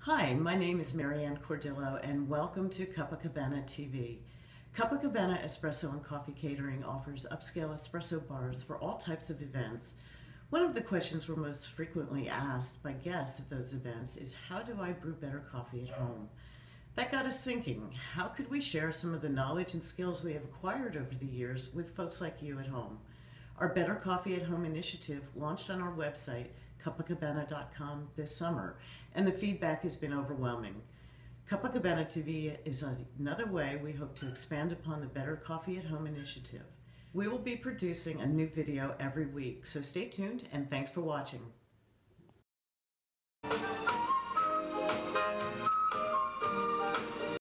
Hi, my name is Marianne Cordillo and welcome to Cupa Cabana TV. Cupa Cabana Espresso and Coffee Catering offers upscale espresso bars for all types of events. One of the questions we're most frequently asked by guests at those events is, how do I brew better coffee at home? That got us thinking, how could we share some of the knowledge and skills we have acquired over the years with folks like you at home? Our Better Coffee at Home initiative launched on our website, cupacabana.com, this summer, and the feedback has been overwhelming. Cupa Cabana TV is another way we hope to expand upon the Better Coffee at Home initiative. We will be producing a new video every week, so stay tuned and thanks for watching.